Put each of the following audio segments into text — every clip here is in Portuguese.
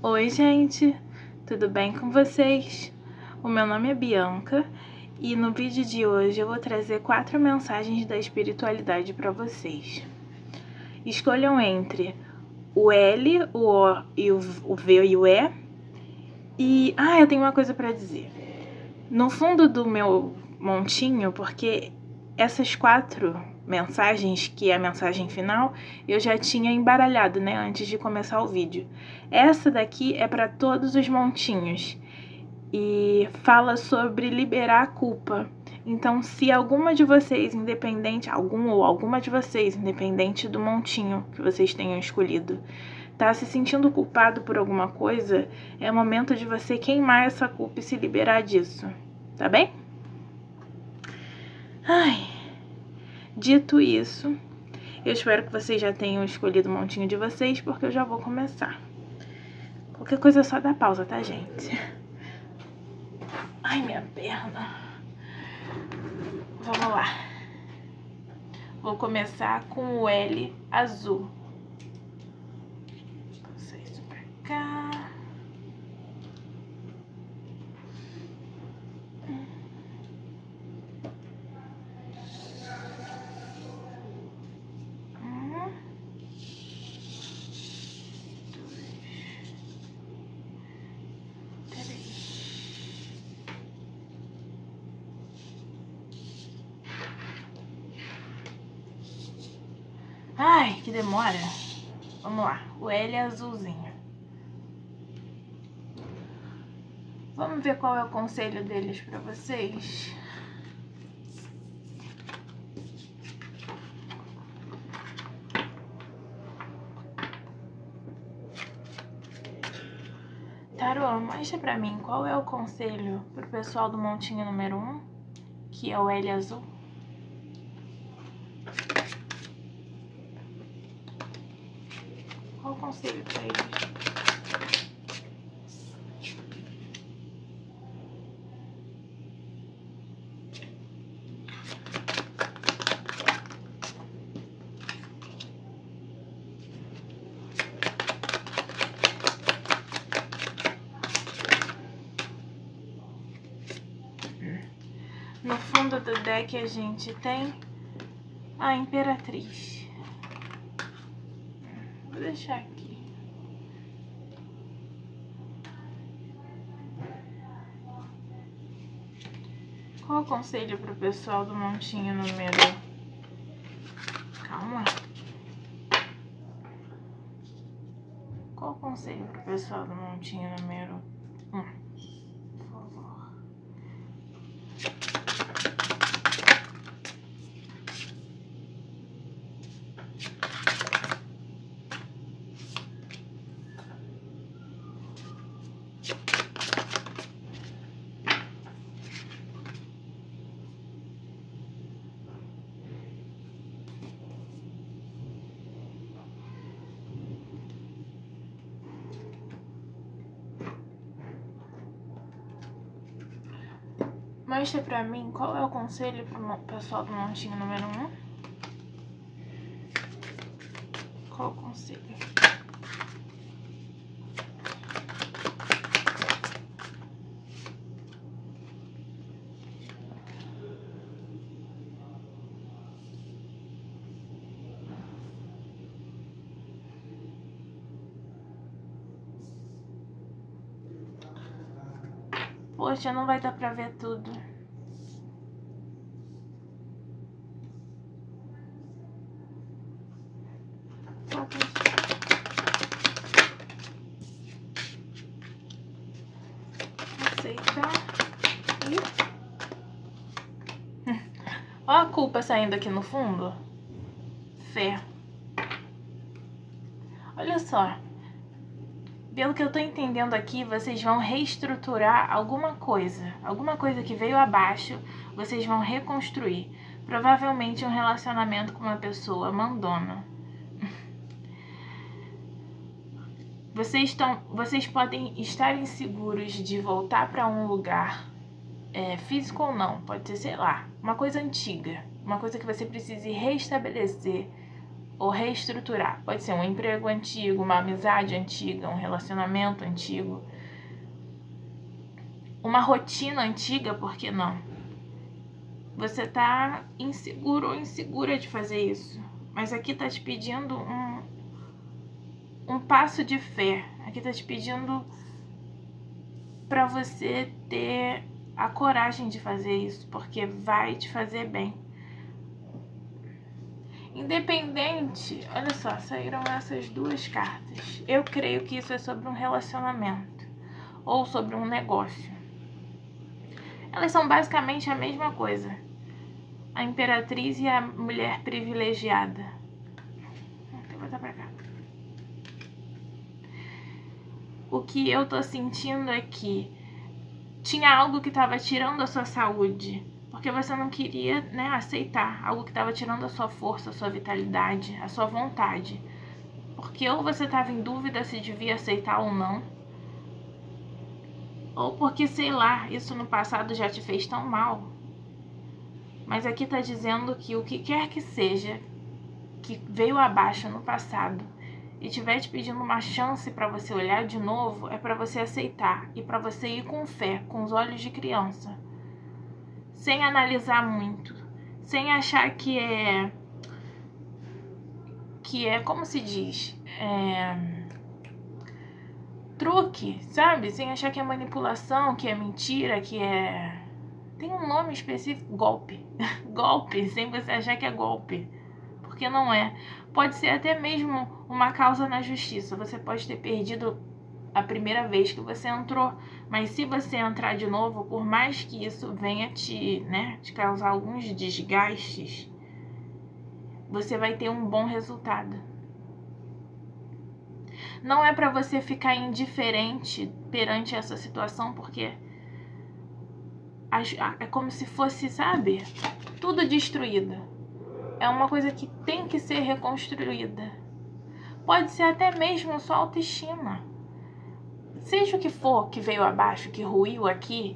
Oi, gente, tudo bem com vocês? O meu nome é Bianca e no vídeo de hoje eu vou trazer 4 mensagens da espiritualidade para vocês. Escolham entre o L, o O e o V e o E. E, eu tenho uma coisa para dizer. No fundo do meu montinho, porque essas 4 mensagens, que é a mensagem final, eu já tinha embaralhado, né, antes de começar o vídeo. Essa daqui é para todos os montinhos e fala sobre liberar a culpa. Então, se alguma de vocês, alguma de vocês, independente do montinho que vocês tenham escolhido, tá se sentindo culpado por alguma coisa, é o momento de você queimar essa culpa e se liberar disso, tá bem? Dito isso, eu espero que vocês já tenham escolhido o montinho de vocês, porque eu já vou começar. Qualquer coisa é só dar pausa, tá, gente? Ai, minha perna. Vamos lá. Vou começar com o L azul. Passar isso pra cá. Ai, que demora. Vamos lá, o L azulzinho. Vamos ver qual é o conselho deles pra vocês. Tarô, mostra pra mim qual é o conselho pro pessoal do montinho número 1, que é o L azul. Qual o conselho pra eles? No fundo do deck a gente tem a Imperatriz. Vou deixar aqui. Qual o conselho pro pessoal do montinho número... Calma. Qual o conselho pro pessoal do montinho número 1? Por favor. Mostra pra mim qual é o conselho pro pessoal do montinho número 1. Qual o conselho? Poxa, não vai dar pra ver tudo. Aceitar. Ó a culpa saindo aqui no fundo. Fé. Olha só. Pelo que eu tô entendendo aqui, vocês vão reestruturar alguma coisa que veio abaixo, vocês vão reconstruir. Provavelmente um relacionamento com uma pessoa mandona. Vocês podem estar inseguros de voltar para um lugar físico ou não, pode ser, sei lá, uma coisa antiga, uma coisa que você precise restabelecer ou reestruturar. Pode ser um emprego antigo, uma amizade antiga, um relacionamento antigo, uma rotina antiga, por que não? Você tá inseguro ou insegura de fazer isso, mas aqui tá te pedindo um passo de fé. Aqui tá te pedindo para você ter a coragem de fazer isso, porque vai te fazer bem. Independente, olha só, saíram essas duas cartas. Eu creio que isso é sobre um relacionamento ou sobre um negócio. Elas são basicamente a mesma coisa. A imperatriz e a mulher privilegiada. Vou botar pra cá. O que eu tô sentindo é que tinha algo que tava tirando a sua saúde, porque você não queria, né, aceitar algo que estava tirando a sua força, a sua vitalidade, a sua vontade. Porque ou você estava em dúvida se devia aceitar ou não, ou porque, sei lá, isso no passado já te fez tão mal. Mas aqui está dizendo que o que quer que seja que veio abaixo no passado e estiver te pedindo uma chance para você olhar de novo, é para você aceitar e para você ir com fé, com os olhos de criança. Sem analisar muito, sem achar que é, como se diz, truque, sabe? Sem achar que é manipulação, que é mentira, que é... Tem um nome específico, golpe. Golpe, sem você achar que é golpe, porque não é. Pode ser até mesmo uma causa na justiça, você pode ter perdido a primeira vez que você entrou, mas se você entrar de novo, por mais que isso venha te causar alguns desgastes, você vai ter um bom resultado. Não é para você ficar indiferente perante essa situação, porque é como se fosse, sabe, tudo destruído. É uma coisa que tem que ser reconstruída. Pode ser até mesmo sua autoestima. Seja o que for que veio abaixo, que ruiu aqui,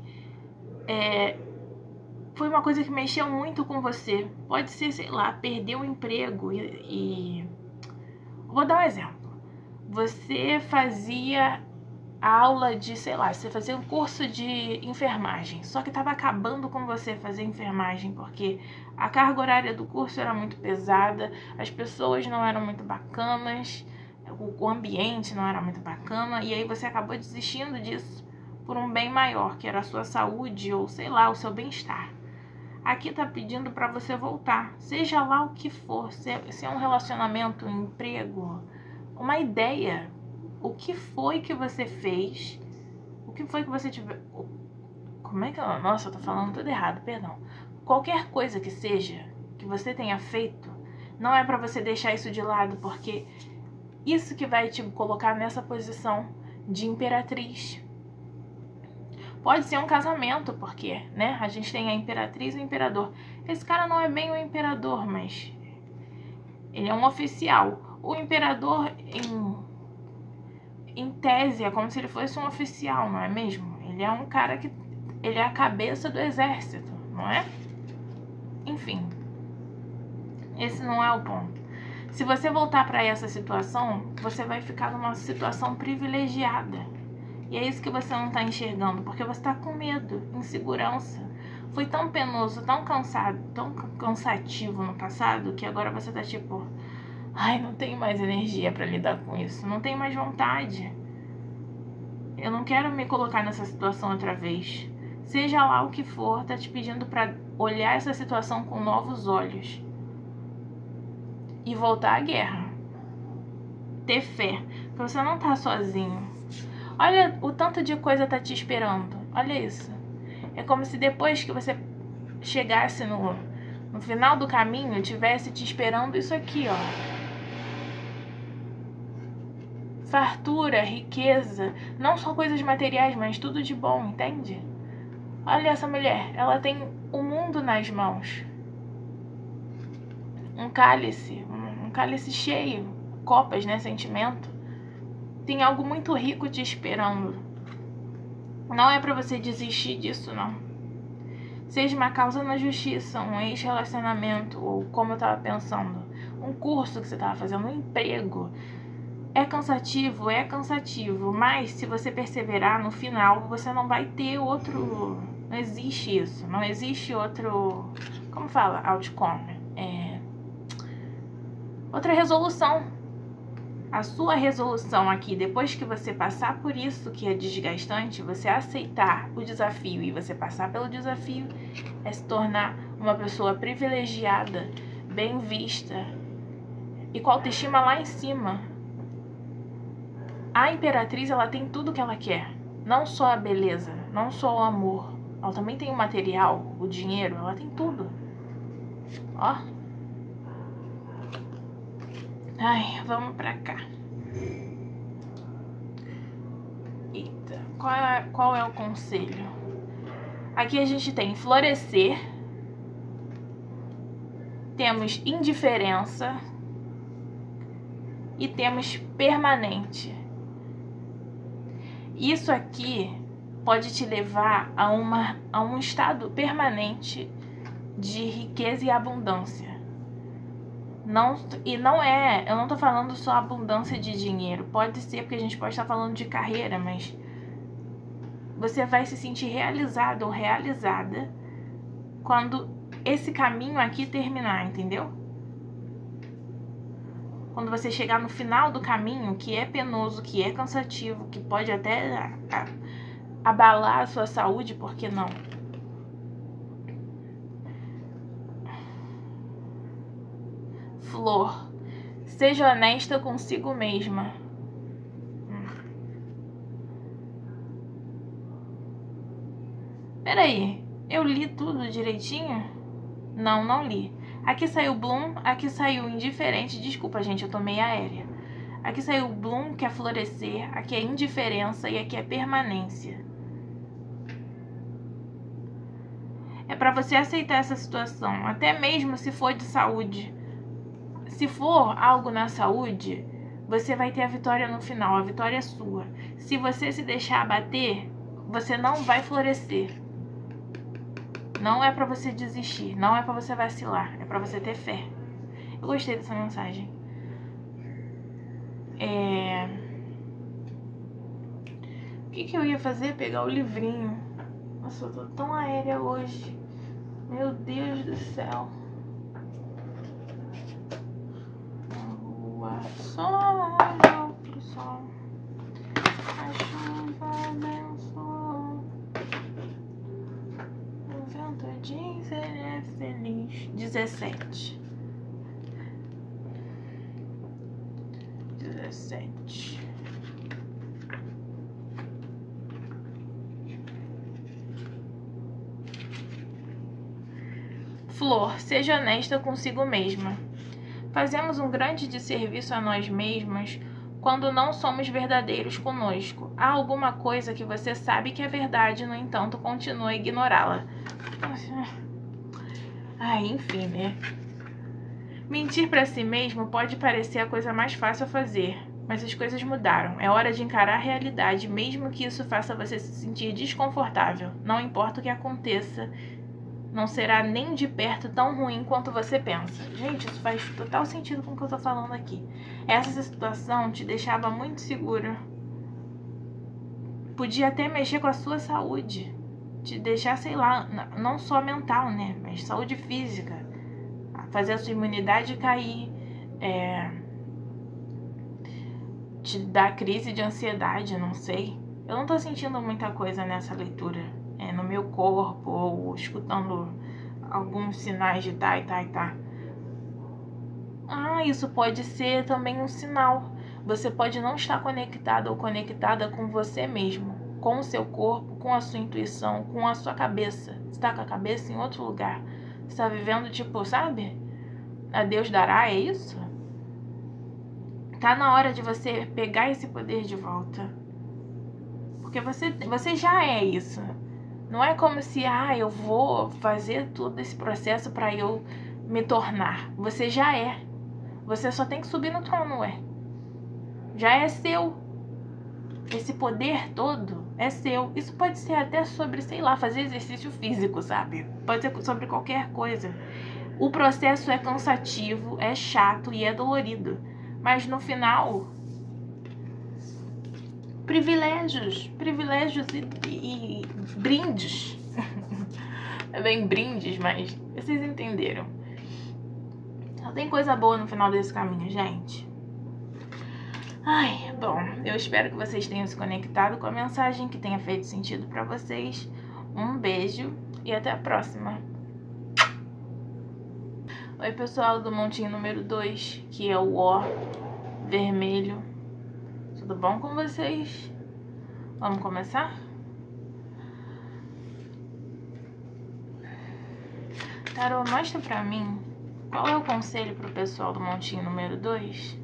foi uma coisa que mexeu muito com você. Pode ser, sei lá, perder o emprego e... Vou dar um exemplo. Você fazia aula de, sei lá, você fazia um curso de enfermagem, só que estava acabando com você fazer enfermagem, porque a carga horária do curso era muito pesada, as pessoas não eram muito bacanas, o ambiente não era muito bacana, e aí você acabou desistindo disso por um bem maior, que era a sua saúde ou, sei lá, o seu bem-estar. Aqui tá pedindo para você voltar, seja lá o que for, se é um relacionamento, um emprego, uma ideia, o que foi que você fez, o que foi que você tiver... Como é que eu... Nossa, eu tô falando tudo errado, perdão. Qualquer coisa que seja, que você tenha feito, não é para você deixar isso de lado, porque isso que vai te colocar nessa posição de imperatriz. Pode ser um casamento, porque, né, a gente tem a imperatriz e o imperador. Esse cara não é bem o imperador, mas ele é um oficial. O imperador, em tese, é como se ele fosse um oficial, não é mesmo? Ele é um cara que... Ele é a cabeça do exército, não é? Enfim, esse não é o ponto. Se você voltar para essa situação, você vai ficar numa situação privilegiada. E é isso que você não está enxergando, porque você está com medo, insegurança. Foi tão penoso, tão cansado, tão cansativo no passado, que agora você tá tipo... Ai, não tenho mais energia para lidar com isso, não tenho mais vontade. Eu não quero me colocar nessa situação outra vez. Seja lá o que for, tá te pedindo para olhar essa situação com novos olhos. E voltar à guerra. Ter fé, porque você não tá sozinho. Olha o tanto de coisa tá te esperando. Olha isso. É como se depois que você chegasse no final do caminho, tivesse te esperando isso aqui, ó. Fartura, riqueza, não só coisas materiais, mas tudo de bom, entende? Olha essa mulher, ela tem o mundo nas mãos. Um cálice cheio, copas, né, sentimento. Tem algo muito rico te esperando. Não é pra você desistir disso, não. Seja uma causa na justiça, um ex-relacionamento, ou como eu tava pensando, um curso que você estava fazendo, um emprego. É cansativo, mas se você perseverar, no final você não vai ter outro... Não existe isso, não existe outro... Como fala? Outcome. Outra resolução. A sua resolução aqui, depois que você passar por isso que é desgastante, você aceitar o desafio e você passar pelo desafio, é se tornar uma pessoa privilegiada, bem vista e com a autoestima lá em cima. A Imperatriz, ela tem tudo que ela quer. Não só a beleza, não só o amor. Ela também tem o material, o dinheiro, ela tem tudo. Ó. Ai, vamos pra cá. Eita, qual é o conselho? Aqui a gente tem florescer. Temos indiferença. E temos permanente. Isso aqui pode te levar a um estado permanente de riqueza e abundância. Eu não tô falando só abundância de dinheiro. Pode ser, porque a gente pode estar falando de carreira, mas você vai se sentir realizado ou realizada quando esse caminho aqui terminar, entendeu? Quando você chegar no final do caminho, que é penoso, que é cansativo, que pode até abalar a sua saúde, por que não? Flor, seja honesta consigo mesma. Peraí, eu li tudo direitinho? Não, não li. Aqui saiu Bloom, aqui saiu indiferente. Desculpa, gente, eu tô meio aérea. Aqui saiu Bloom, que é florescer. Aqui é indiferença e aqui é permanência. É pra você aceitar essa situação, até mesmo se for de saúde. Se for algo na saúde, você vai ter a vitória no final. A vitória é sua. Se você se deixar abater, você não vai florescer. Não é pra você desistir, não é pra você vacilar, é pra você ter fé. Eu gostei dessa mensagem. O que eu ia fazer? Pegar o livrinho. Nossa, eu tô tão aérea hoje. Meu Deus do céu. Lua, sol, outro sol. A chuva abençoa. O vento diz ele é feliz. 17. Flor, seja honesta consigo mesma. Fazemos um grande desserviço a nós mesmas quando não somos verdadeiros conosco. Há alguma coisa que você sabe que é verdade, no entanto, continua a ignorá-la. Enfim, né? Mentir pra si mesmo pode parecer a coisa mais fácil a fazer, mas as coisas mudaram. É hora de encarar a realidade, mesmo que isso faça você se sentir desconfortável. Não importa o que aconteça, não será nem de perto tão ruim quanto você pensa. Gente, isso faz total sentido com o que eu tô falando aqui. Essa situação te deixava muito segura. Podia até mexer com a sua saúde. Te deixar, sei lá, não só mental, né? Mas saúde física. Fazer a sua imunidade cair. Te dar crise de ansiedade, não sei. Eu não tô sentindo muita coisa nessa leitura. No meu corpo, ou escutando alguns sinais de tá. Isso pode ser também um sinal. Você pode não estar conectado ou conectada com você mesmo, com o seu corpo, com a sua intuição, com a sua cabeça. Você tá com a cabeça em outro lugar. Você tá vivendo tipo, sabe? A Deus dará, é isso? Tá na hora de você pegar esse poder de volta. Porque você já é isso. Não é como se, eu vou fazer todo esse processo para eu me tornar. Você já é. Você só tem que subir no trono, Já é seu. Esse poder todo é seu. Isso pode ser até sobre, sei lá, fazer exercício físico, sabe? Pode ser sobre qualquer coisa. O processo é cansativo, é chato e é dolorido. Mas no final, privilégios e brindes. É bem brindes, mas vocês entenderam. Só tem coisa boa no final desse caminho, gente. Ai, bom, eu espero que vocês tenham se conectado com a mensagem, que tenha feito sentido pra vocês. Um beijo e até a próxima. Oi, pessoal do montinho número 2, que é o O vermelho. Tudo bom com vocês? Vamos começar? Tarô, mostra pra mim qual é o conselho pro pessoal do montinho número 2.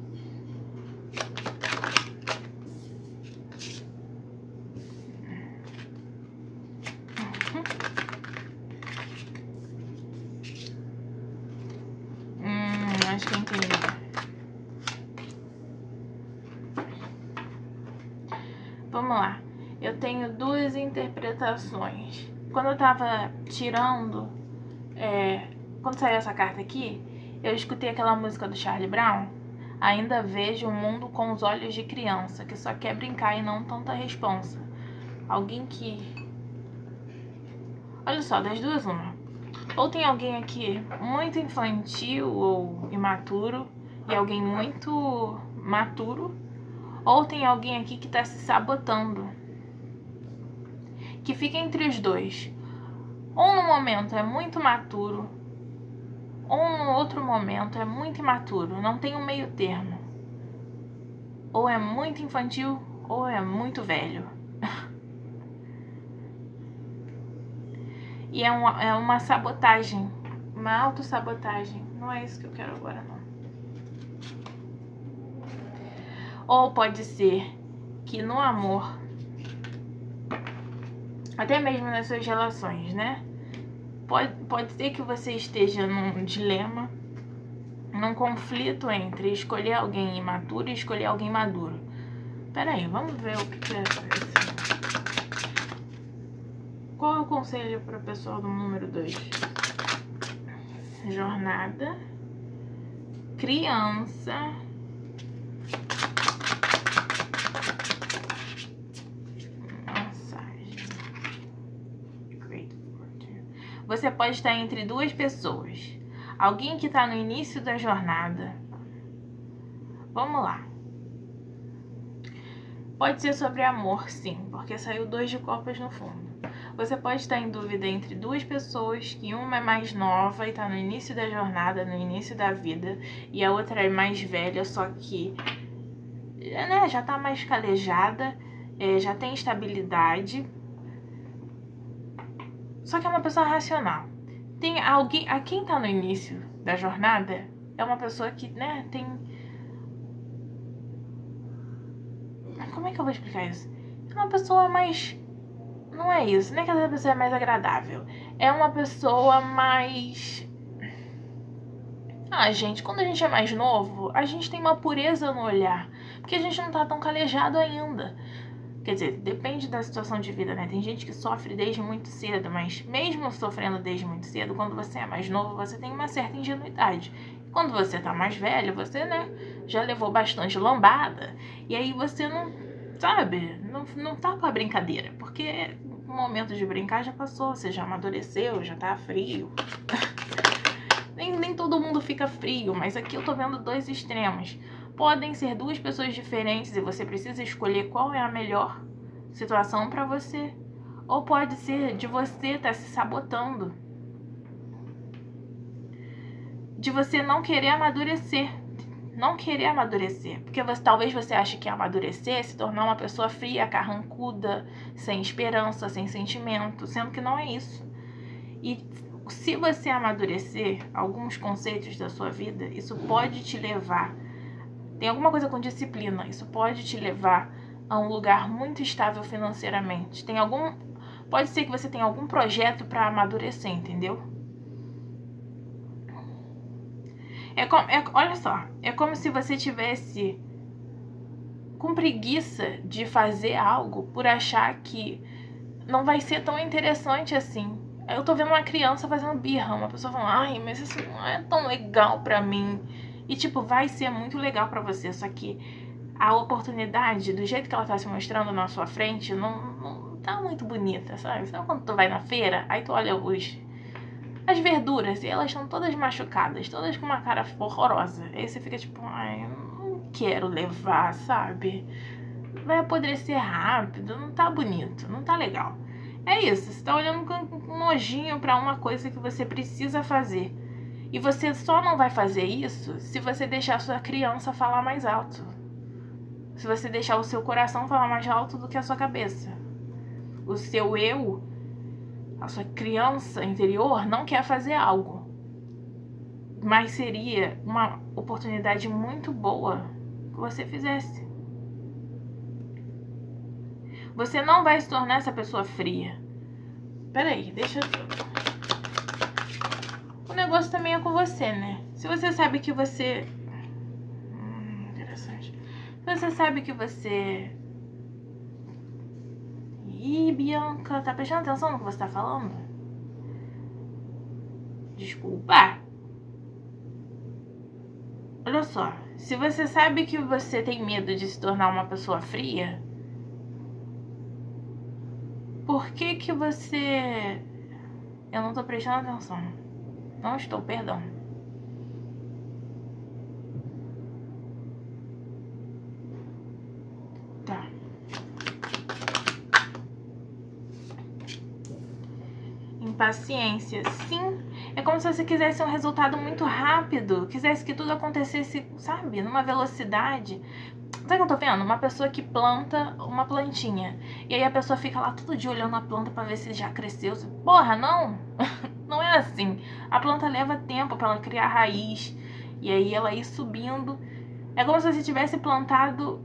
Acho que entendi. Vamos lá. Eu tenho duas interpretações. Quando eu tava tirando, quando saiu essa carta aqui, eu escutei aquela música do Charlie Brown. Ainda vejo o mundo com os olhos de criança, que só quer brincar e não tanta responsa. Alguém que... Olha só, das duas uma. Ou tem alguém aqui muito infantil ou imaturo e alguém muito maturo, ou tem alguém aqui que tá se sabotando, que fica entre os dois. Ou no momento é muito maturo, ou no outro momento é muito imaturo, não tem um meio termo. Ou é muito infantil, ou é muito velho. E é uma sabotagem, uma autossabotagem. Não é isso que eu quero agora, não. Ou pode ser que no amor, até mesmo nas suas relações, né? Pode ser que você esteja num dilema, num conflito entre escolher alguém imaturo e escolher alguém maduro. Pera aí, vamos ver o que é isso. Qual é o conselho para o pessoal do número 2? Jornada, criança, mensagem. Great Fortune. Você pode estar entre duas pessoas. Alguém que está no início da jornada. Vamos lá. Pode ser sobre amor, sim, porque saiu 2 de copas no fundo. Você pode estar em dúvida entre duas pessoas, que uma é mais nova e está no início da jornada, no início da vida, e a outra é mais velha, só que já está mais calejada, já tem estabilidade, só que é uma pessoa racional. Tem alguém, a quem está no início da jornada é uma pessoa que, tem... Como é que eu vou explicar isso? É uma pessoa mais... Não é isso, nem que essa pessoa é mais agradável. É uma pessoa mais... gente, quando a gente é mais novo, a gente tem uma pureza no olhar. Porque a gente não tá tão calejado ainda. Quer dizer, depende da situação de vida, né? Tem gente que sofre desde muito cedo, mas mesmo sofrendo desde muito cedo, quando você é mais novo, você tem uma certa ingenuidade. Quando você tá mais velho, você, já levou bastante lambada. E aí você não... Sabe? Não tá com a brincadeira. Porque o momento de brincar já passou. Você já amadureceu, já tá frio. nem todo mundo fica frio. Mas aqui eu tô vendo 2 extremos. Podem ser 2 pessoas diferentes e você precisa escolher qual é a melhor situação pra você. Ou pode ser de você tá se sabotando. De você não querer amadurecer. Não querer amadurecer, porque talvez você ache que amadurecer é se tornar uma pessoa fria, carrancuda, sem esperança, sem sentimento, sendo que não é isso. E se você amadurecer alguns conceitos da sua vida, isso pode te levar, tem alguma coisa com disciplina, isso pode te levar a um lugar muito estável financeiramente. Pode ser que você tenha algum projeto para amadurecer, entendeu? Olha só, é como se você tivesse com preguiça de fazer algo por achar que não vai ser tão interessante assim. Eu tô vendo uma criança fazendo birra, uma pessoa falando, ai, mas isso não é tão legal pra mim. E tipo, vai ser muito legal pra você, só que a oportunidade, do jeito que ela tá se mostrando na sua frente, não tá muito bonita, sabe? Sabe quando tu vai na feira, aí tu olha as verduras e elas estão todas machucadas, todas com uma cara horrorosa. Aí você fica tipo, ai, não quero levar, sabe? Vai apodrecer rápido, não tá bonito, não tá legal. É isso, você tá olhando com nojinho pra uma coisa que você precisa fazer. E você só não vai fazer isso se você deixar a sua criança falar mais alto. Se você deixar o seu coração falar mais alto do que a sua cabeça. O seu eu, a sua criança interior, não quer fazer algo. Mas seria uma oportunidade muito boa que você fizesse. Você não vai se tornar essa pessoa fria. Peraí, deixa eu... O negócio também é com você, né? Se você sabe que você... Interessante. Se você sabe que você... Ih, Bianca, tá prestando atenção no que você tá falando? Desculpa. Olha só, se você sabe que você tem medo de se tornar uma pessoa fria, por que que você... Eu não tô prestando atenção. Não estou, perdão. Tá. Impaciência, sim. É como se você quisesse um resultado muito rápido. Quisesse que tudo acontecesse, sabe, numa velocidade. Sabe o que eu tô vendo? Uma pessoa que planta uma plantinha. E aí a pessoa fica lá todo dia olhando a planta pra ver se já cresceu. Porra, não! Não é assim. A planta leva tempo pra ela criar raiz. E aí ela ir subindo. É como se você tivesse plantado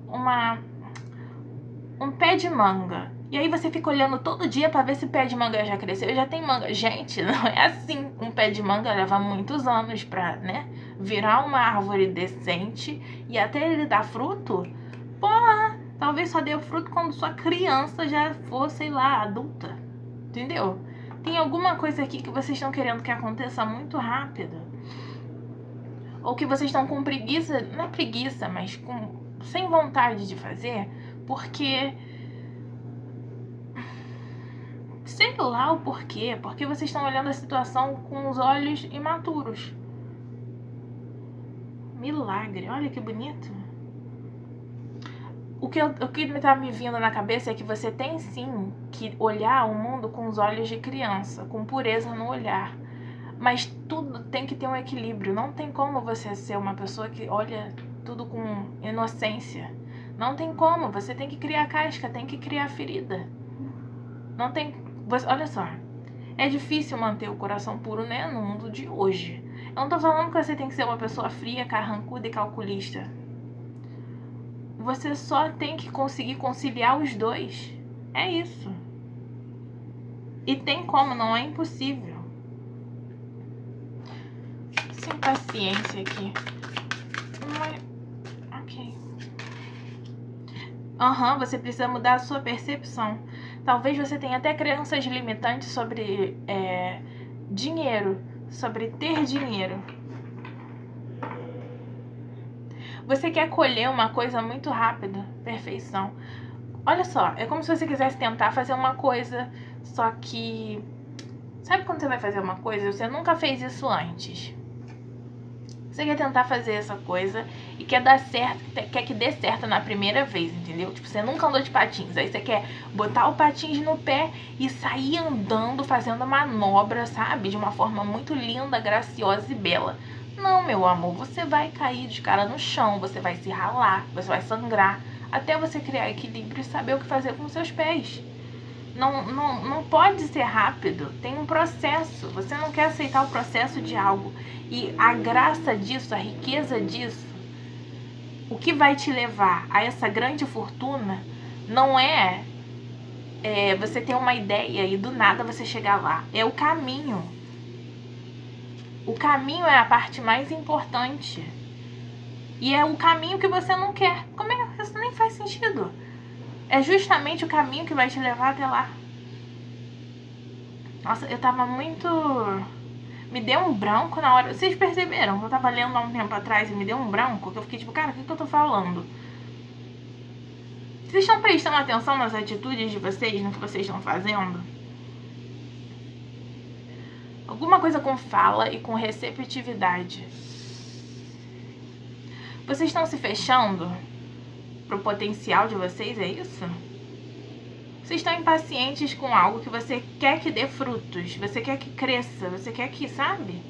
um pé de manga. E aí você fica olhando todo dia pra ver se o pé de manga já cresceu. Já tem manga. Gente, não é assim. Um pé de manga leva muitos anos pra, né, virar uma árvore decente. E até ele dar fruto, porra, talvez só dê o fruto quando sua criança já for, sei lá, adulta. Entendeu? Tem alguma coisa aqui que vocês estão querendo que aconteça muito rápido. Ou que vocês estão com preguiça, não é preguiça, mas sem vontade de fazer, porque... Sei lá o porquê, porque vocês estão olhando a situação com os olhos imaturos. Milagre, olha que bonito. O que tá me vindo na cabeça é que você tem sim que olhar o mundo com os olhos de criança, com pureza no olhar. Mas tudo tem que ter um equilíbrio. Não tem como você ser uma pessoa que olha tudo com inocência. Não tem como. Você tem que criar casca, tem que criar ferida. Não tem... Olha só. É difícil manter o coração puro, né, no mundo de hoje. Eu não tô falando que você tem que ser uma pessoa fria, carrancuda e calculista. Você só tem que conseguir conciliar os dois. É isso. E tem como, não é impossível. Sem paciência aqui. Ok. Você precisa mudar a sua percepção. Talvez você tenha até crenças limitantes sobre dinheiro, sobre ter dinheiro. Você quer colher uma coisa muito rápida, perfeição. Olha só, é como se você quisesse tentar fazer uma coisa, só que... Sabe quando você vai fazer uma coisa e você nunca fez isso antes? Você quer tentar fazer essa coisa e quer dar certo, quer que dê certo na primeira vez, entendeu? Tipo, você nunca andou de patins, aí você quer botar o patins no pé e sair andando, fazendo manobra, sabe? De uma forma muito linda, graciosa e bela. Não, meu amor, você vai cair de cara no chão, você vai se ralar, você vai sangrar, até você criar equilíbrio e saber o que fazer com os seus pés. Não pode ser rápido, tem um processo. Você não quer aceitar o processo de algo. E a graça disso, a riqueza disso, o que vai te levar a essa grande fortuna não é você ter uma ideia e do nada você chegar lá. É o caminho. O caminho é a parte mais importante. E é o caminho que você não quer. Como é que isso nem faz sentido? É justamente o caminho que vai te levar até lá. Nossa, eu tava muito... Me deu um branco na hora... Vocês perceberam? Eu tava lendo há um tempo atrás e me deu um branco, que eu fiquei tipo, cara, o que eu tô falando? Vocês estão prestando atenção nas atitudes de vocês, no que vocês estão fazendo? Alguma coisa com fala e com receptividade. Vocês estão se fechando pro potencial de vocês, é isso? Vocês estão impacientes com algo que você quer que dê frutos, você quer que cresça, você quer que, sabe?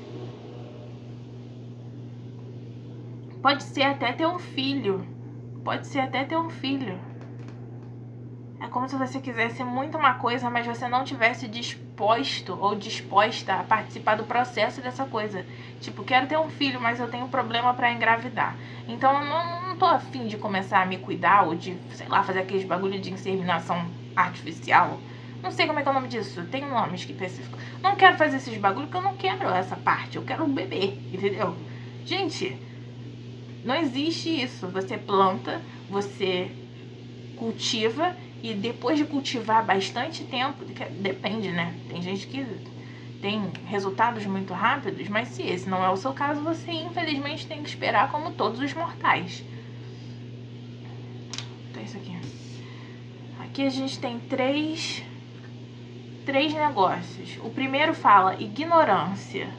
Pode ser até ter um filho. Pode ser até ter um filho. É como se você quisesse muito uma coisa, mas você não tivesse disposto ou disposta a participar do processo dessa coisa. Tipo, quero ter um filho, mas eu tenho problema pra engravidar. Então eu não tô afim de começar a me cuidar ou de, sei lá, fazer aqueles bagulho de inseminação artificial. Não sei como é que é o nome disso, tem um nome específico. Não quero fazer esses bagulho porque eu não quero essa parte, eu quero um bebê, entendeu? Gente, não existe isso. Você planta, você cultiva e depois de cultivar bastante tempo, depende, né? Tem gente que tem resultados muito rápidos, mas se esse não é o seu caso, você infelizmente tem que esperar como todos os mortais. Então isso aqui. Aqui a gente tem três negócios. O primeiro fala ignorância.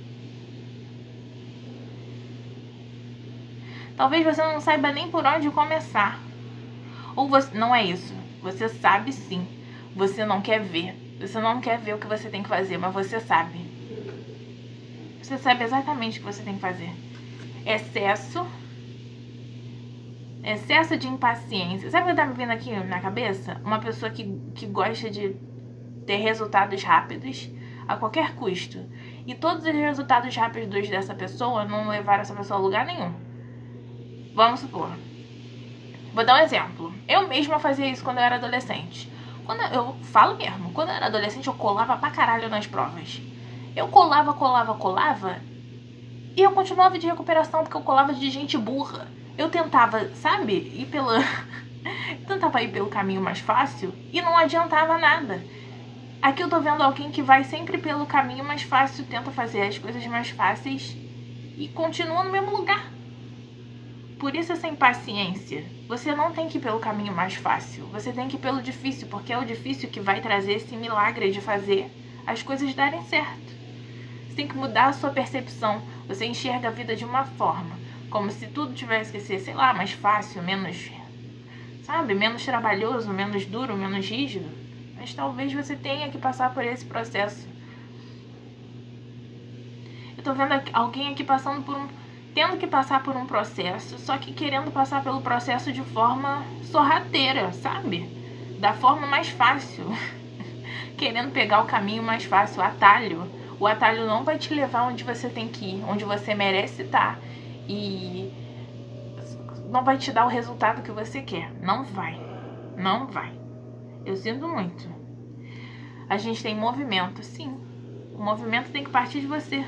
Talvez você não saiba nem por onde começar. Ou você... Não é isso. Você sabe sim. Você não quer ver. Você não quer ver o que você tem que fazer, mas você sabe. Você sabe exatamente o que você tem que fazer. Excesso de impaciência. Sabe o que tá me vindo aqui na cabeça? Uma pessoa que gosta de ter resultados rápidos a qualquer custo. E todos os resultados rápidos dessa pessoa não levaram essa pessoa a lugar nenhum. Vamos supor. Vou dar um exemplo. Eu mesma fazia isso quando eu era adolescente. Eu falo mesmo, quando eu era adolescente eu colava pra caralho nas provas. Eu colava e eu continuava de recuperação porque eu colava de gente burra. Eu tentava, sabe, ir pelo caminho mais fácil e não adiantava nada. Aqui eu tô vendo alguém que vai sempre pelo caminho mais fácil, tenta fazer as coisas mais fáceis e continua no mesmo lugar. Por isso essa impaciência. Você não tem que ir pelo caminho mais fácil. Você tem que ir pelo difícil, porque é o difícil que vai trazer esse milagre de fazer as coisas darem certo. Você tem que mudar a sua percepção. Você enxerga a vida de uma forma, como se tudo tivesse que ser, sei lá, mais fácil, menos, sabe, menos trabalhoso, menos duro, menos rígido. Mas talvez você tenha que passar por esse processo. Eu tô vendo alguém aqui tendo que passar por um processo, só que querendo passar pelo processo de forma sorrateira, sabe? Da forma mais fácil. Querendo pegar o caminho mais fácil, o atalho. O atalho não vai te levar onde você tem que ir, onde você merece estar. E não vai te dar o resultado que você quer. Não vai. Não vai. Eu sinto muito. A gente tem movimento, sim. O movimento tem que partir de você.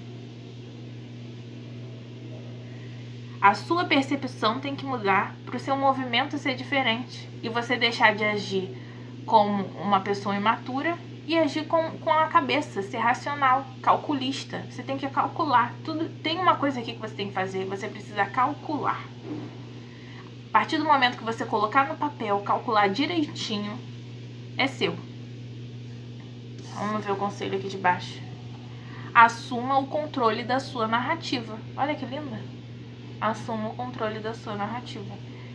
A sua percepção tem que mudar para o seu movimento ser diferente. E você deixar de agir como uma pessoa imatura e agir com a cabeça, ser racional, calculista. Você tem que calcular. Tudo. Tem uma coisa aqui que você tem que fazer, você precisa calcular. A partir do momento que você colocar no papel, calcular direitinho, é seu. Vamos ver o conselho aqui de baixo. Assuma o controle da sua narrativa. Olha que linda. Assuma o controle da sua narrativa.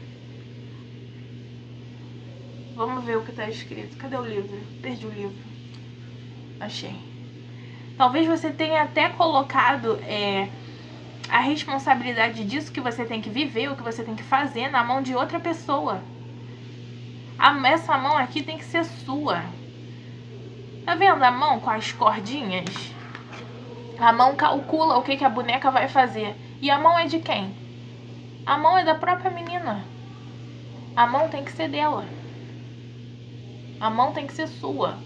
Vamos ver o que está escrito. Cadê o livro? Perdi o livro. Achei. Talvez você tenha até colocado a responsabilidade disso que você tem que viver, o que você tem que fazer na mão de outra pessoa. Essa mão aqui tem que ser sua. Tá vendo a mão com as cordinhas? A mão calcula o que a boneca vai fazer. E a mão é de quem? A mão é da própria menina. A mão tem que ser dela. A mão tem que ser sua.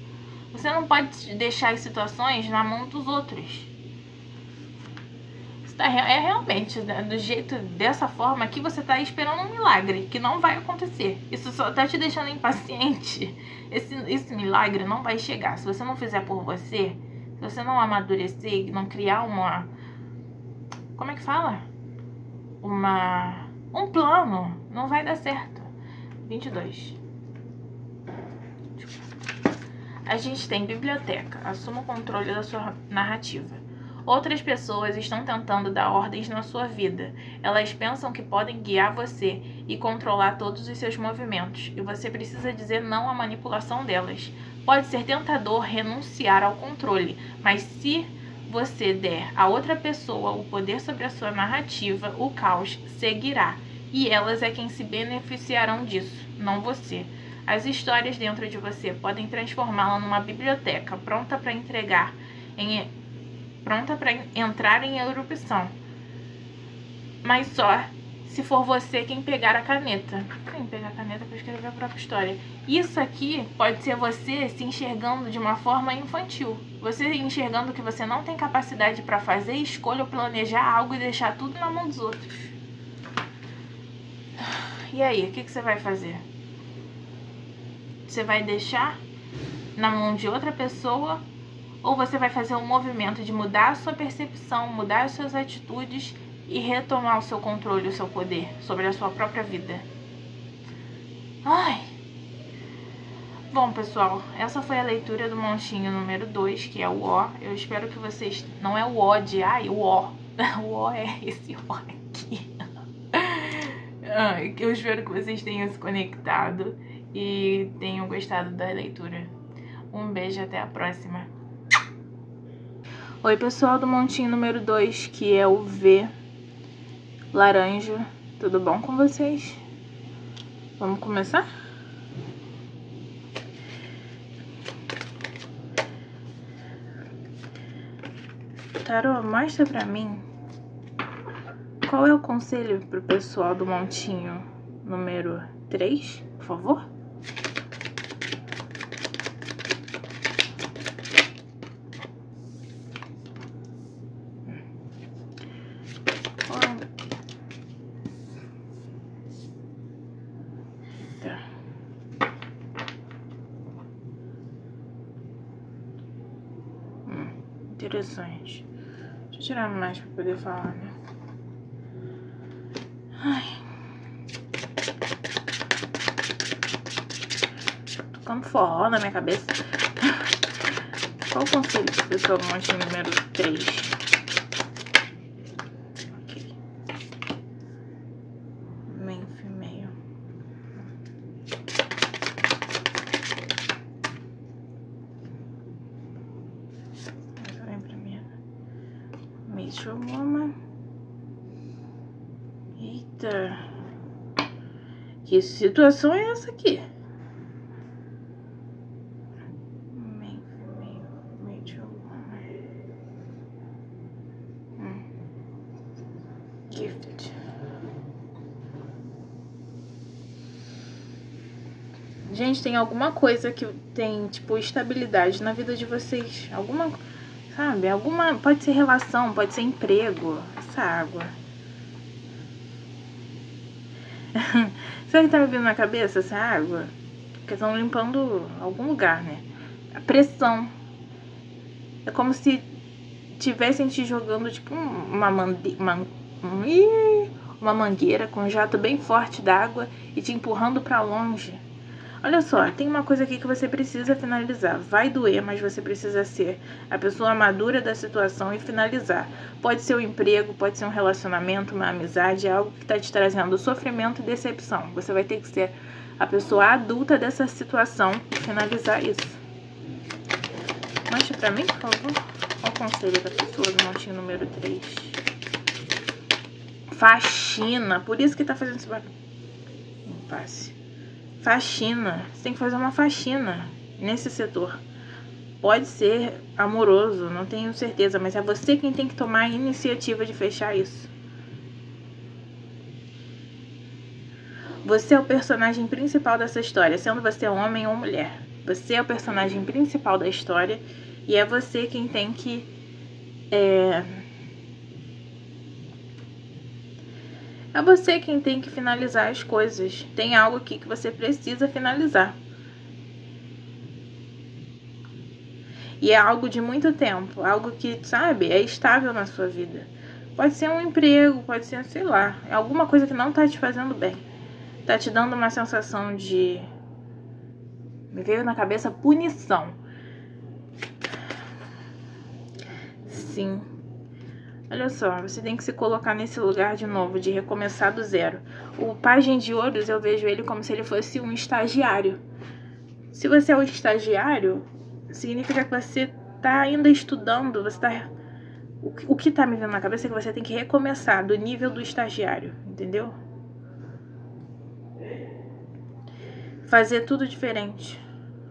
Você não pode deixar as situações na mão dos outros. É realmente, né, do jeito, dessa forma que você tá esperando um milagre, que não vai acontecer. Isso só tá te deixando impaciente. Esse milagre não vai chegar. Se você não fizer por você, se você não amadurecer, não criar uma... Como é que fala? Um plano, não vai dar certo. 22. A gente tem biblioteca. Assuma o controle da sua narrativa. Outras pessoas estão tentando dar ordens na sua vida. Elas pensam que podem guiar você e controlar todos os seus movimentos, e você precisa dizer não à manipulação delas. Pode ser tentador renunciar ao controle, mas se você der a outra pessoa o poder sobre a sua narrativa, o caos seguirá, e elas é quem se beneficiarão disso, não você. As histórias dentro de você podem transformá-la numa biblioteca pronta para entrar em erupção. Mas só se for você quem pegar a caneta. Quem pegar a caneta para escrever a própria história. Isso aqui pode ser você se enxergando de uma forma infantil. Você enxergando que você não tem capacidade para fazer escolha ou planejar algo e deixar tudo na mão dos outros. E aí, o que você vai fazer? Você vai deixar na mão de outra pessoa, ou você vai fazer um movimento de mudar a sua percepção, mudar as suas atitudes e retomar o seu controle, o seu poder sobre a sua própria vida? Ai! Bom, pessoal, essa foi a leitura do montinho número 2, que é o O. Eu espero que vocês... Não é o O de... Ai, o O. O O é esse O aqui. Eu espero que vocês tenham se conectado e tenham gostado da leitura. Um beijo, até a próxima. Oi, pessoal do montinho número 2, que é o V laranja. Tudo bom com vocês? Vamos começar? Tarô, mostra pra mim qual é o conselho pro pessoal do montinho número 3, por favor? Interessante. Deixa eu tirar mais pra poder falar, né? Ai. Tocando forró na minha cabeça. Qual o conselho pro pessoal do montinho número 3? Ok. Main female. Major woman. Eita. Que situação é essa aqui? Major woman. Gift. Gente, tem alguma coisa que tem, tipo, estabilidade na vida de vocês. Alguma... Sabe? Alguma... Pode ser relação, pode ser emprego. Essa água. Será que tá me vindo na cabeça essa água? Porque estão limpando algum lugar, né? A pressão. É como se tivessem te jogando, tipo, uma mangueira com um jato bem forte d'água e te empurrando pra longe. Olha só, tem uma coisa aqui que você precisa finalizar. Vai doer, mas você precisa ser a pessoa madura da situação e finalizar. Pode ser um emprego, pode ser um relacionamento, uma amizade, algo que está te trazendo sofrimento e decepção. Você vai ter que ser a pessoa adulta dessa situação e finalizar isso. Mostra pra mim, por favor. Qual o conselho da pessoa do montinho número 3? Faxina. Por isso que tá fazendo esse barulho. Impasse. Faxina. Você tem que fazer uma faxina nesse setor. Pode ser amoroso, não tenho certeza, mas é você quem tem que tomar a iniciativa de fechar isso. Você é o personagem principal dessa história, sendo você homem ou mulher. Você é o personagem principal da história e é você quem tem que É você quem tem que finalizar as coisas. Tem algo aqui que você precisa finalizar. E é algo de muito tempo. Algo que, sabe, é estável na sua vida. Pode ser um emprego, pode ser, sei lá, é alguma coisa que não tá te fazendo bem. Tá te dando uma sensação de... Me veio na cabeça punição. Sim. Olha só, você tem que se colocar nesse lugar de novo, de recomeçar do zero. O Pajem de Ouros, eu vejo ele como se ele fosse um estagiário. Se você é um estagiário, significa que você tá ainda estudando, você tá... O que tá me vindo na cabeça é que você tem que recomeçar do nível do estagiário, entendeu? Fazer tudo diferente.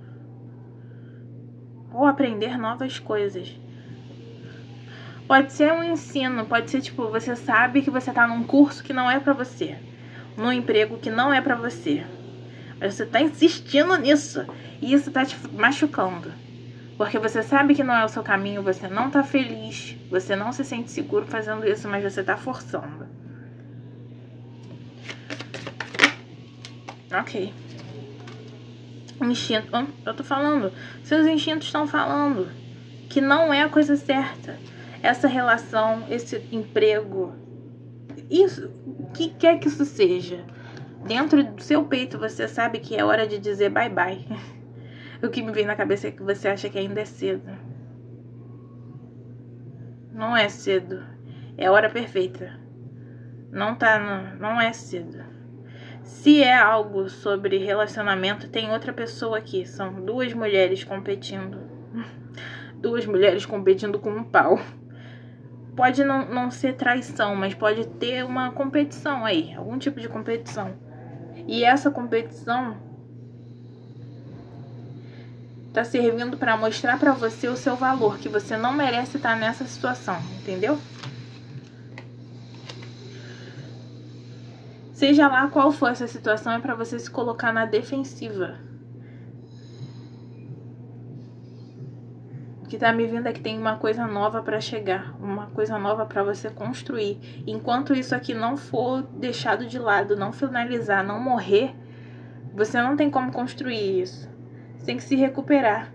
Ou aprender novas coisas. Pode ser um ensino, pode ser tipo, você sabe que você tá num curso que não é pra você. Num emprego que não é pra você. Mas você tá insistindo nisso. E isso tá te machucando. Porque você sabe que não é o seu caminho, você não tá feliz, você não se sente seguro fazendo isso, mas você tá forçando. Ok. Instinto. Eu tô falando. Seus instintos estão falando que não é a coisa certa. Essa relação, esse emprego, isso, o que quer que isso seja, dentro do seu peito você sabe que é hora de dizer bye bye. O que me vem na cabeça é que você acha que ainda é cedo. Não é cedo. É a hora perfeita. Não é cedo. Se é algo sobre relacionamento, tem outra pessoa aqui. São duas mulheres competindo. Duas mulheres competindo com um pau. Pode não ser traição, mas pode ter uma competição aí. Algum tipo de competição. E essa competição tá servindo para mostrar para você o seu valor, que você não merece estar nessa situação, entendeu? Seja lá qual for essa situação, é para você se colocar na defensiva. O que tá me vindo é que tem uma coisa nova para chegar, uma coisa nova para você construir. Enquanto isso aqui não for deixado de lado, não finalizar, não morrer, você não tem como construir isso. Você tem que se recuperar.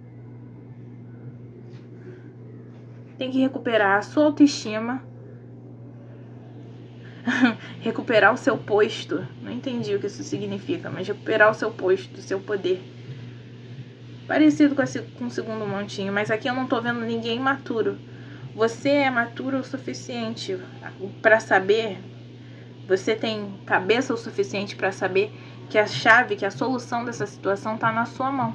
Tem que recuperar a sua autoestima. Recuperar o seu posto. Não entendi o que isso significa, mas recuperar o seu posto, o seu poder. Parecido com o segundo montinho, mas aqui eu não tô vendo ninguém maturo. Você é maturo o suficiente para saber, você tem cabeça o suficiente para saber que a chave, que a solução dessa situação tá na sua mão.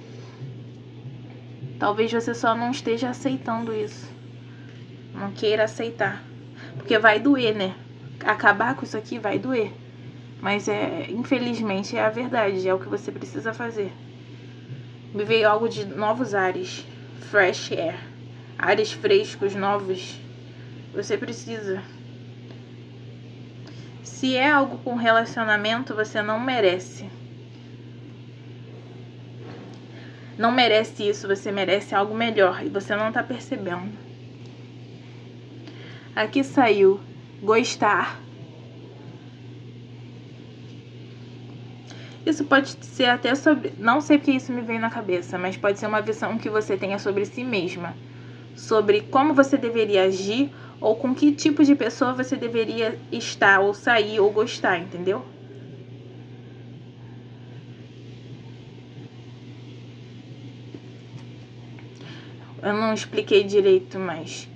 Talvez você só não esteja aceitando isso. Não queira aceitar. Porque vai doer, né? Acabar com isso aqui vai doer. Mas infelizmente é a verdade, é o que você precisa fazer. Me veio algo de novos ares. Fresh air. Ares frescos, novos. Você precisa. Se é algo com relacionamento, você não merece. Não merece isso, você merece algo melhor. E você não tá percebendo. Aqui saiu gostar. Isso pode ser até sobre... Não sei porque isso me veio na cabeça, mas pode ser uma visão que você tenha sobre si mesma. Sobre como você deveria agir ou com que tipo de pessoa você deveria estar ou sair ou gostar, entendeu? Eu não expliquei direito, mas...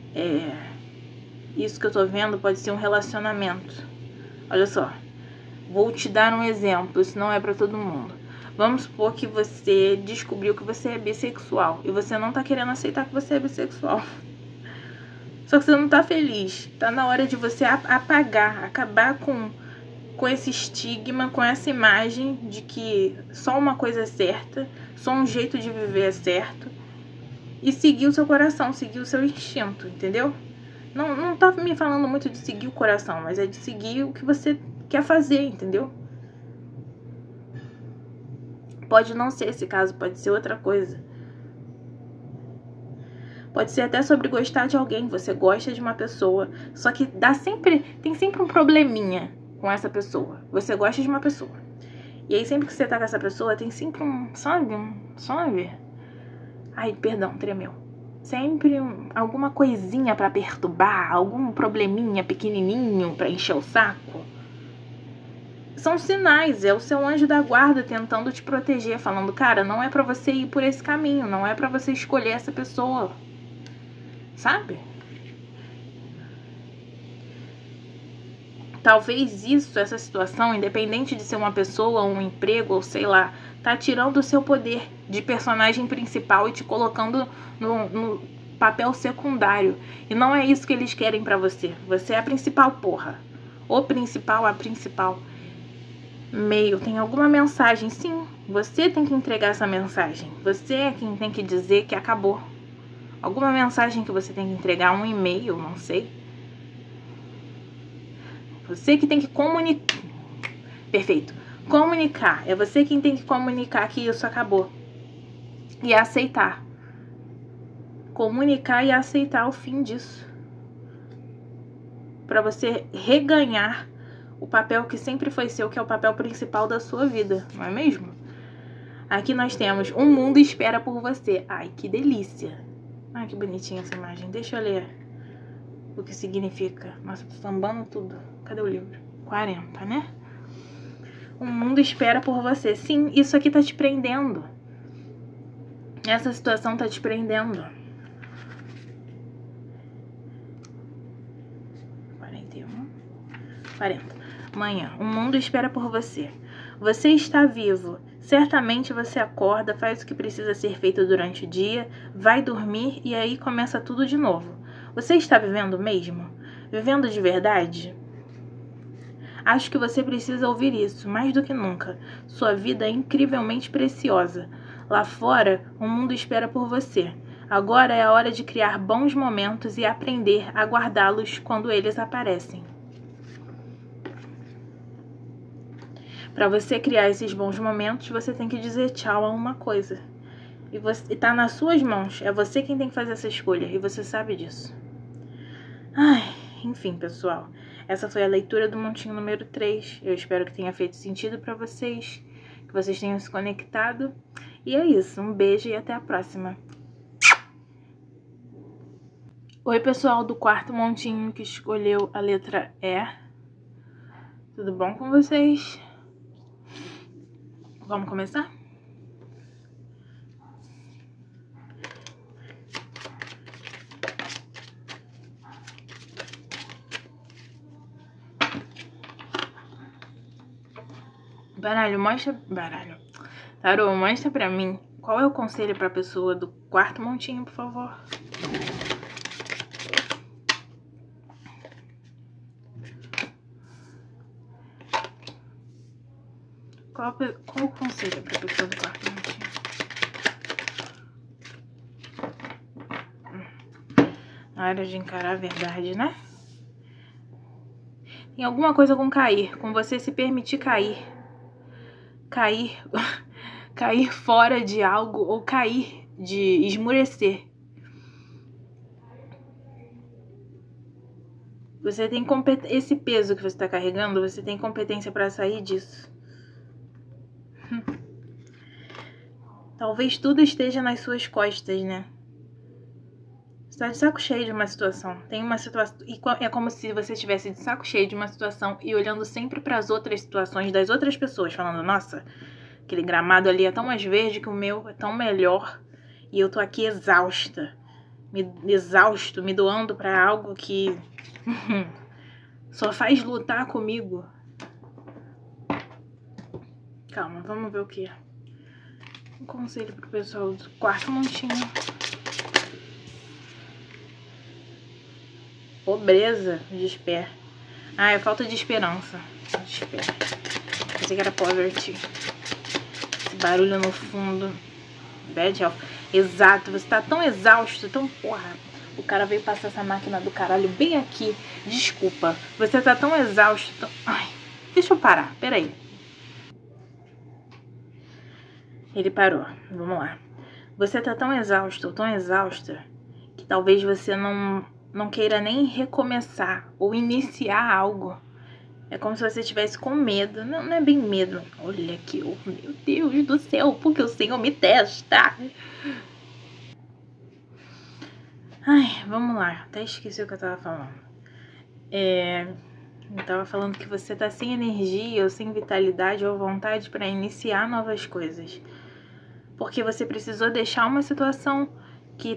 Isso que eu tô vendo pode ser um relacionamento. Olha só. Vou te dar um exemplo, isso não é pra todo mundo. Vamos supor que você descobriu que você é bissexual e você não tá querendo aceitar que você é bissexual. Só que você não tá feliz. Tá na hora de você acabar com esse estigma, com essa imagem de que só uma coisa é certa, só um jeito de viver é certo. E seguir o seu coração, seguir o seu instinto, entendeu? Não tá me falando muito de seguir o coração, mas é de seguir o que você quer fazer, entendeu? Pode não ser esse caso, pode ser outra coisa. Pode ser até sobre gostar de alguém. Você gosta de uma pessoa, só que tem sempre um probleminha com essa pessoa. Você gosta de uma pessoa. E aí sempre que você tá com essa pessoa, tem sempre sabe? Ai, perdão, tremeu. Sempre alguma coisinha pra perturbar, algum probleminha pequenininho pra encher o saco. São sinais, é o seu anjo da guarda tentando te proteger, falando, cara, não é pra você ir por esse caminho, não é pra você escolher essa pessoa, sabe? Talvez essa situação, independente de ser uma pessoa, um emprego, ou sei lá, tá tirando o seu poder de personagem principal e te colocando no papel secundário. E não é isso que eles querem pra você. Você é a principal, porra. O principal, a principal. Meio, tem alguma mensagem, sim. Você tem que entregar essa mensagem. Você é quem tem que dizer que acabou. Alguma mensagem que você tem que entregar, um e-mail, não sei. Você que tem que comunicar. Perfeito. Comunicar. É você quem tem que comunicar que isso acabou. E aceitar. Comunicar e aceitar o fim disso. Pra você reganhar o papel que sempre foi seu, que é o papel principal da sua vida, não é mesmo? Aqui nós temos um mundo espera por você. Ai, que delícia. Ai, que bonitinha essa imagem. Deixa eu ler o que significa. Nossa, tô sambando tudo. Cadê o livro? 40, né? O mundo espera por você. Sim, isso aqui tá te prendendo. Essa situação tá te prendendo. 41. 40. Amanhã, o mundo espera por você. Você está vivo. Certamente você acorda, faz o que precisa ser feito durante o dia, vai dormir e aí começa tudo de novo. Você está vivendo mesmo? Vivendo de verdade? Acho que você precisa ouvir isso, mais do que nunca. Sua vida é incrivelmente preciosa. Lá fora, o mundo espera por você. Agora é a hora de criar bons momentos e aprender a guardá-los quando eles aparecem. Para você criar esses bons momentos, você tem que dizer tchau a uma coisa. E tá nas suas mãos. É você quem tem que fazer essa escolha. E você sabe disso. Ai, enfim, pessoal. Essa foi a leitura do montinho número 3. Eu espero que tenha feito sentido para vocês. Que vocês tenham se conectado. E é isso. Um beijo e até a próxima. Oi, pessoal do quarto montinho que escolheu a letra E. Tudo bom com vocês? Vamos começar? Tarô, mostra pra mim qual é o conselho pra pessoa do quarto montinho, por favor. Qual o conselho pra pessoa do quarto montinho? Na hora de encarar a verdade, né? Tem alguma coisa com cair, com você se permitir cair. Cair fora de algo ou cair de esmurecer. Você tem esse peso que você está carregando, você tem competência para sair disso. Talvez tudo esteja nas suas costas, né? Você tá de saco cheio de uma situação. Tem uma situação. E é como se você estivesse de saco cheio de uma situação e olhando sempre para as outras situações das outras pessoas, falando, nossa, aquele gramado ali é tão mais verde que o meu, é tão melhor. E eu tô aqui exausta. Exausto, me doando para algo que só faz lutar comigo. Calma, vamos ver o que é. Um conselho pro pessoal do quarto montinho. Pobreza, despair. Ah, é falta de esperança. Despair. Pensei que era poverty. Esse barulho no fundo. Bad health. Exato, você tá tão exausto, tão porra. O cara veio passar essa máquina do caralho bem aqui. Desculpa. Você tá tão exausto, tão... Ai, deixa eu parar, peraí. Ele parou. Vamos lá. Você tá tão exausto, tão exausta, que talvez você não queira nem recomeçar ou iniciar algo. É como se você estivesse com medo. Não é bem medo. Olha aqui, oh, meu Deus do céu, porque o Senhor me testa. Ai, vamos lá. Até esqueci o que eu tava falando. Eu tava falando que você tá sem energia ou sem vitalidade ou vontade para iniciar novas coisas. Porque você precisou deixar uma situação que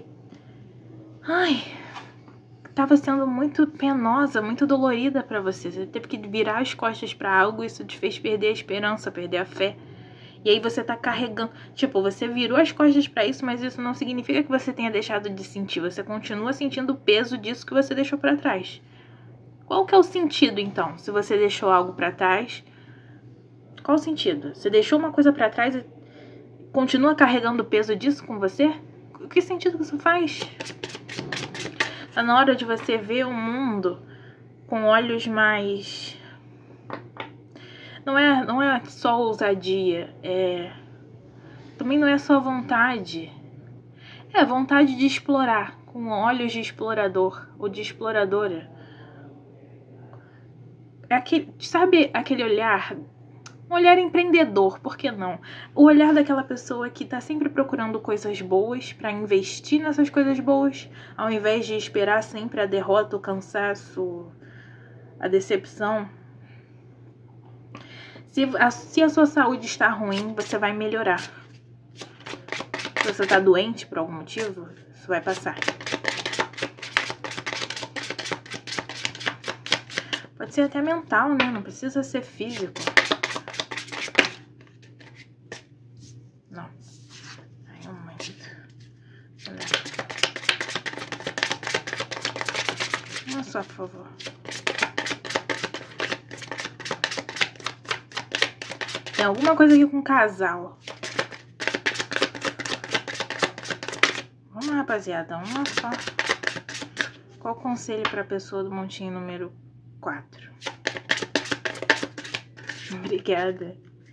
tava sendo muito penosa, muito dolorida pra você. Você teve que virar as costas pra algo, isso te fez perder a esperança, perder a fé. E aí você tá carregando, tipo, você virou as costas pra isso, mas isso não significa que você tenha deixado de sentir. Você continua sentindo o peso disso que você deixou pra trás. Qual que é o sentido, então? Se você deixou algo pra trás, qual o sentido? Você deixou uma coisa pra trás e continua carregando o peso disso com você? Que sentido que isso faz? Tá na hora de você ver o mundo com olhos mais... Não é só ousadia, também não é só vontade. É vontade de explorar, com olhos de explorador ou de exploradora. Sabe aquele olhar... Um olhar empreendedor, por que não? O olhar daquela pessoa que tá sempre procurando coisas boas pra investir nessas coisas boas, ao invés de esperar sempre a derrota, o cansaço, a decepção. Se a sua saúde está ruim, você vai melhorar. Se você tá doente por algum motivo, isso vai passar. Pode ser até mental, né? Não precisa ser físico. Não. Ai, um momento. Olha só, por favor. Tem alguma coisa aqui com casal. Vamos, rapaziada. Uma só. Qual o conselho pra pessoa do montinho número 4? Obrigada.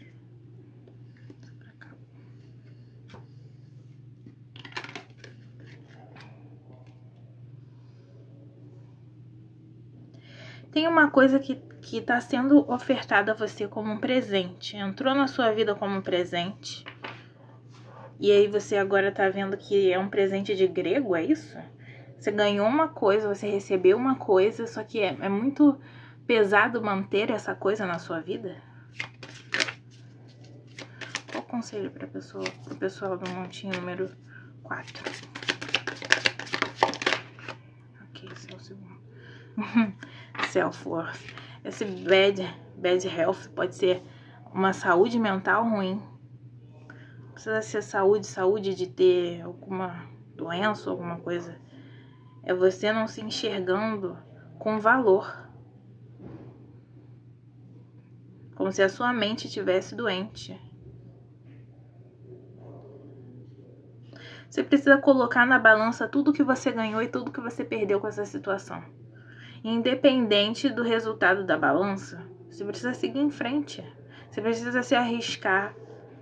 Tem uma coisa que tá sendo ofertada a você como um presente. Entrou na sua vida como um presente. E aí você agora tá vendo que é um presente de grego, é isso? Você ganhou uma coisa, você recebeu uma coisa, só que é muito pesado manter essa coisa na sua vida? Qual o conselho pro pessoal do montinho número 4? Ok, esse é o segundo. Self-worth. Esse bad health pode ser uma saúde mental ruim. Não precisa ser saúde de ter alguma doença, alguma coisa. É você não se enxergando com valor. Como se a sua mente estivesse doente. Você precisa colocar na balança tudo que você ganhou e tudo que você perdeu com essa situação. Independente do resultado da balança, você precisa seguir em frente. Você precisa se arriscar.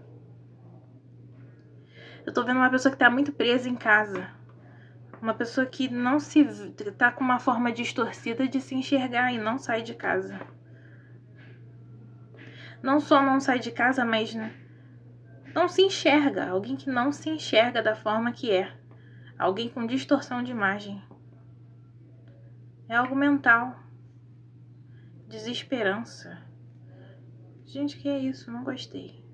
Eu tô vendo uma pessoa que tá muito presa em casa. Uma pessoa que tá com uma forma distorcida de se enxergar e não sai de casa. Não só não sai de casa, mas não se enxerga. Alguém que não se enxerga da forma que é. Alguém com distorção de imagem. É algo mental. Desesperança. Gente, que é isso? Não gostei.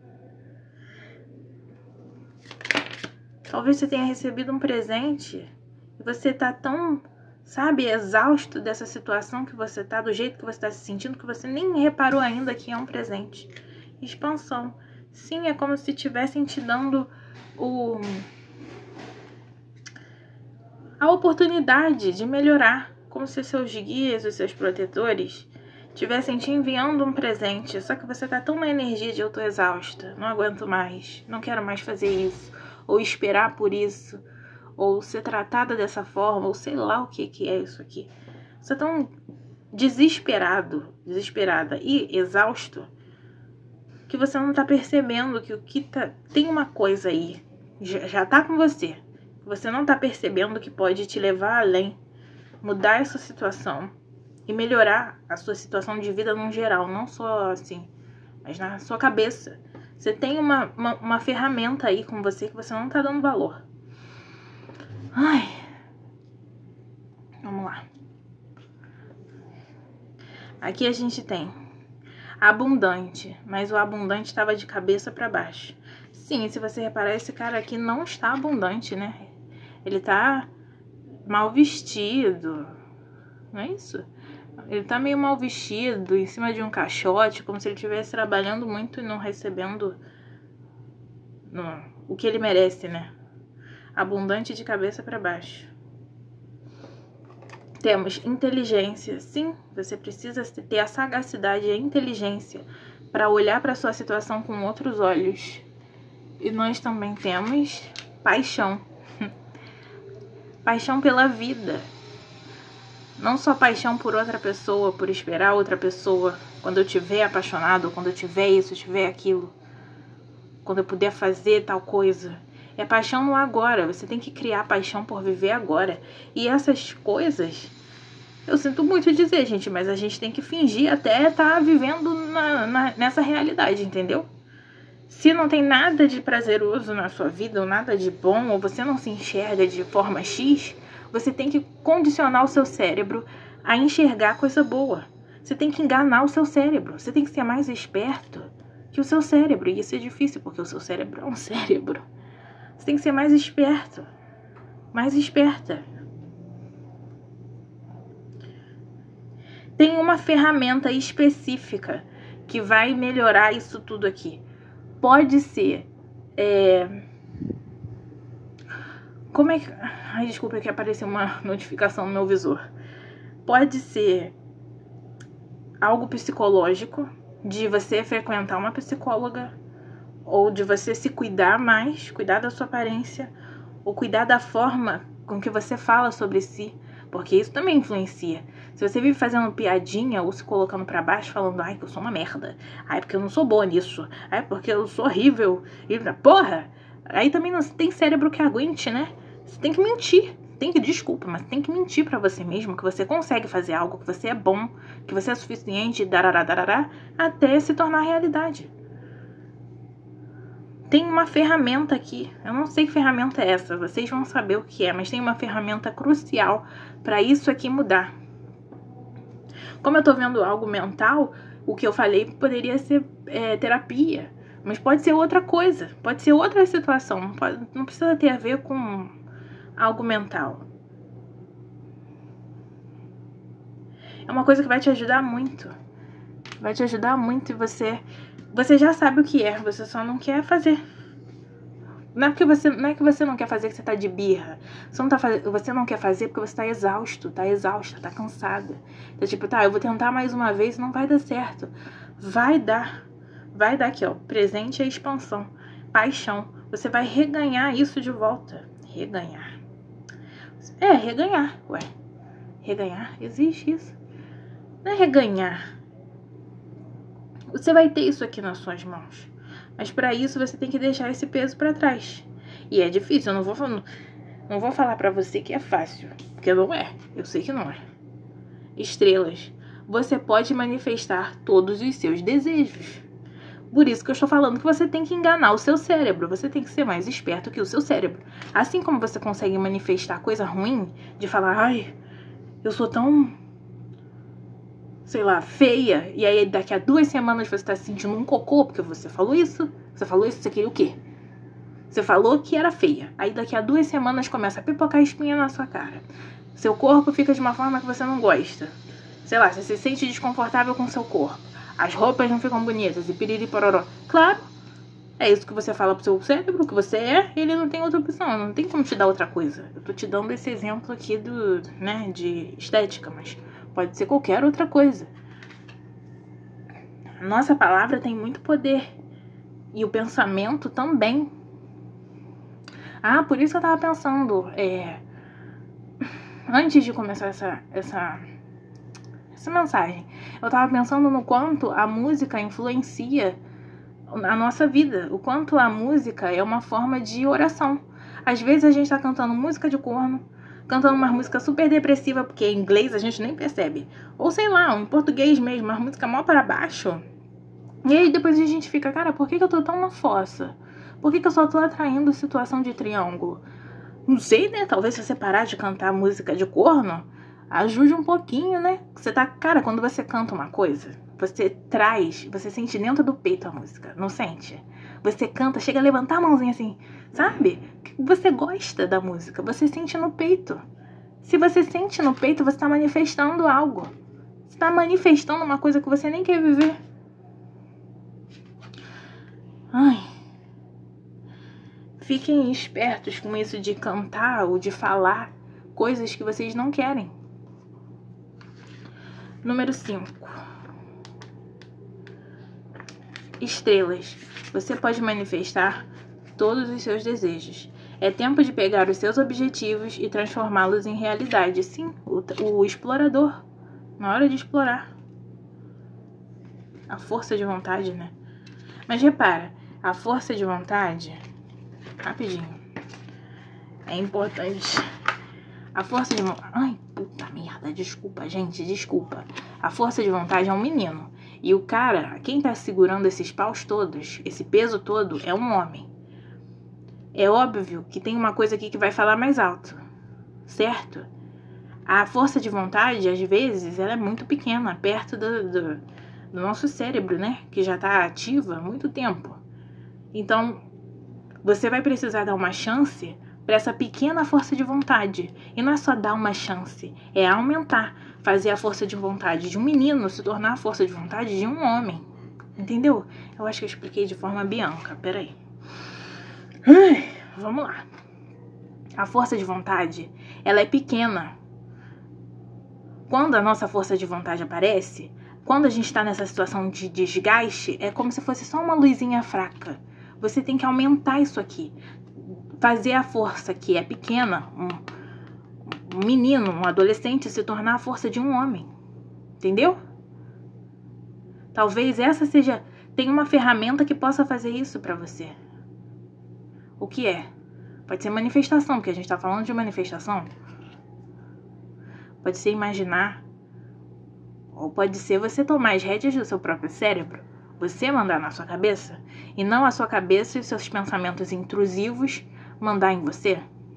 Talvez você tenha recebido um presente e você tá tão, sabe, exausto dessa situação que você tá, do jeito que você tá se sentindo, que você nem reparou ainda que é um presente. Expansão. Sim, é como se estivessem te dando a oportunidade de melhorar. Como se seus guias, os seus protetores, estivessem te enviando um presente. Só que você tá tão na energia de eu tô exausta, não aguento mais, não quero mais fazer isso, ou esperar por isso, ou ser tratada dessa forma, ou sei lá o que é isso aqui. Você tá tão desesperada e exausto, que você não tá percebendo que tem uma coisa aí, já tá com você, você não tá percebendo que pode te levar além, mudar essa situação e melhorar a sua situação de vida no geral, não só assim, mas na sua cabeça. Você tem uma ferramenta aí com você que você não tá dando valor. Ai, vamos lá. Aqui a gente tem abundante, mas o abundante estava de cabeça para baixo. Sim, se você reparar, esse cara aqui não está abundante, né? Ele tá mal vestido, não é isso? Ele tá meio mal vestido, em cima de um caixote, como se ele estivesse trabalhando muito e não recebendo o que ele merece, né? Abundante de cabeça para baixo. Temos inteligência. Sim, você precisa ter a sagacidade e a inteligência para olhar para sua situação com outros olhos. E nós também temos paixão. Paixão pela vida. Não só paixão por outra pessoa, por esperar outra pessoa. Quando eu estiver apaixonado, quando eu tiver isso, tiver aquilo. Quando eu puder fazer tal coisa. É paixão no agora. Você tem que criar paixão por viver agora. E essas coisas, eu sinto muito dizer, gente, mas a gente tem que fingir até estar vivendo nessa realidade, entendeu? Se não tem nada de prazeroso na sua vida, ou nada de bom, ou você não se enxerga de forma X, você tem que condicionar o seu cérebro a enxergar coisa boa. Você tem que enganar o seu cérebro. Você tem que ser mais esperto que o seu cérebro. E isso é difícil, porque o seu cérebro é um cérebro. Você tem que ser mais esperto. Mais esperta. Tem uma ferramenta específica que vai melhorar isso tudo aqui. Pode ser... Como é que... Ai, desculpa que apareceu uma notificação no meu visor. Pode ser algo psicológico, de você frequentar uma psicóloga, ou de você se cuidar mais, cuidar da sua aparência, ou cuidar da forma com que você fala sobre si, porque isso também influencia. Se você vive fazendo piadinha ou se colocando pra baixo, falando, ai, que eu sou uma merda, ai, porque eu não sou boa nisso, ai, porque eu sou horrível, e porra, aí também não tem cérebro que aguente, né? Você tem que mentir, desculpa, mas tem que mentir pra você mesmo que você consegue fazer algo, que você é bom, que você é suficiente, darará, até se tornar realidade. Tem uma ferramenta aqui, eu não sei que ferramenta é essa, vocês vão saber o que é, mas tem uma ferramenta crucial para isso aqui mudar. Como eu tô vendo algo mental, o que eu falei poderia ser terapia, mas pode ser outra coisa, pode ser outra situação, não precisa ter a ver com algo mental. É uma coisa que vai te ajudar muito, e você já sabe o que é, você só não quer fazer. Não é que você não quer fazer que você tá de birra. Você não quer fazer porque você tá exausta, tá cansada. Então, tipo, eu vou tentar mais uma vez e não vai dar certo. Vai dar aqui, ó. Presente é expansão. Paixão. Você vai reganhar isso de volta. Reganhar. Reganhar. Ué. Reganhar? Existe isso. Não é reganhar. Você vai ter isso aqui nas suas mãos. Mas para isso você tem que deixar esse peso para trás. E é difícil, eu não vou falar para você que é fácil, porque não é. Eu sei que não é. Estrelas. Você pode manifestar todos os seus desejos. Por isso que eu estou falando que você tem que enganar o seu cérebro. Você tem que ser mais esperto que o seu cérebro. Assim como você consegue manifestar coisa ruim, de falar, ai, eu sou tão, sei lá, feia, e aí daqui a 2 semanas você tá se sentindo um cocô, porque você falou isso, você queria o quê? Você falou que era feia, aí daqui a 2 semanas começa a pipocar espinha na sua cara. Seu corpo fica de uma forma que você não gosta. Sei lá, você se sente desconfortável com seu corpo. As roupas não ficam bonitas, e piriri pororó. Claro, é isso que você fala pro seu cérebro, que você é, e ele não tem outra opção, não tem como te dar outra coisa. Eu tô te dando esse exemplo aqui de estética, mas pode ser qualquer outra coisa. A nossa palavra tem muito poder. E o pensamento também. Por isso que eu tava pensando. Antes de começar essa mensagem, eu tava pensando no quanto a música influencia a nossa vida. O quanto a música é uma forma de oração. Às vezes a gente tá cantando música de corno, cantando uma música super depressiva, porque em inglês a gente nem percebe. Ou sei lá, em português mesmo, uma música mó para baixo. E aí depois a gente fica, cara, por que eu tô tão na fossa? Por que eu só tô atraindo situação de triângulo? Não sei, né? Talvez se você parar de cantar música de corno, ajude um pouquinho, né? Você tá, cara, quando você canta uma coisa, você sente dentro do peito a música, não sente? Você canta, chega a levantar a mãozinha assim, sabe? Você gosta da música, você sente no peito. Se você sente no peito, você tá manifestando algo. Você tá manifestando uma coisa que você nem quer viver. Ai. Fiquem espertos com isso de cantar ou de falar coisas que vocês não querem. Número 5. Estrelas. Você pode manifestar todos os seus desejos. É tempo de pegar os seus objetivos e transformá-los em realidade. Sim, o explorador. Na hora de explorar. A força de vontade, né? Mas repara, a força de vontade... Rapidinho. É importante. A força de vontade... Ai, puta merda. Desculpa, gente. Desculpa. A força de vontade é um menino. E o cara, quem tá segurando esses paus todos, esse peso todo, é um homem. É óbvio que tem uma coisa aqui que vai falar mais alto. Certo? A força de vontade, às vezes, ela é muito pequena. Perto do nosso cérebro, né? Que já tá ativa há muito tempo. Então... você vai precisar dar uma chance para essa pequena força de vontade. E não é só dar uma chance, é aumentar. Fazer a força de vontade de um menino se tornar a força de vontade de um homem. Entendeu? Eu acho que eu expliquei de forma Bianca. Peraí. Vamos lá. A força de vontade, ela é pequena. Quando a nossa força de vontade aparece, quando a gente está nessa situação de desgaste, é como se fosse só uma luzinha fraca. Você tem que aumentar isso aqui. Fazer a força que é pequena, um menino, um adolescente, se tornar a força de um homem. Entendeu? Talvez essa seja... Tem uma ferramenta que possa fazer isso pra você. O que é? Pode ser manifestação, porque a gente tá falando de manifestação. Pode ser imaginar. Ou pode ser você tomar as rédeas do seu próprio cérebro. Você mandar na sua cabeça, e não a sua cabeça e seus pensamentos intrusivos mandar em você.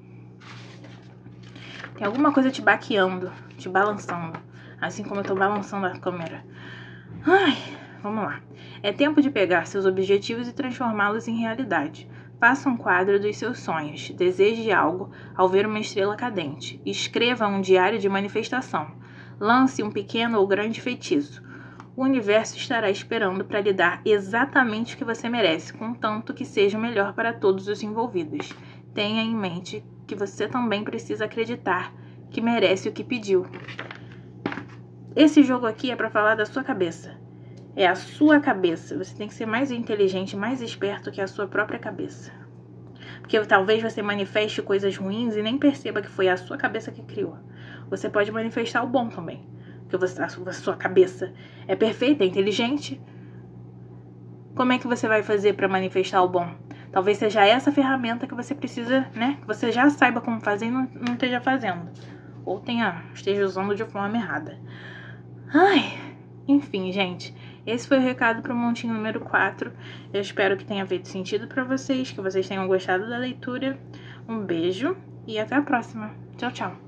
Tem alguma coisa te baqueando, te balançando, assim como eu tô balançando a câmera. Ai, vamos lá. É tempo de pegar seus objetivos e transformá-los em realidade. Faça um quadro dos seus sonhos. Deseje algo ao ver uma estrela cadente. Escreva um diário de manifestação. Lance um pequeno ou grande feitiço. O universo estará esperando para lhe dar exatamente o que você merece, contanto que seja o melhor para todos os envolvidos. Tenha em mente que você também precisa acreditar que merece o que pediu. Esse jogo aqui é para falar da sua cabeça. É a sua cabeça. Você tem que ser mais inteligente, mais esperto que a sua própria cabeça. Porque talvez você manifeste coisas ruins e nem perceba que foi a sua cabeça que criou. Você pode manifestar o bom também. Porque a sua cabeça é perfeita, é inteligente. Como é que você vai fazer para manifestar o bom? Talvez seja essa ferramenta que você precisa, né? Que você já saiba como fazer e não esteja fazendo. Ou esteja usando de forma errada. Ai, enfim, gente. Esse foi o recado para o montinho número 4. Eu espero que tenha feito sentido para vocês, que vocês tenham gostado da leitura. Um beijo e até a próxima. Tchau, tchau.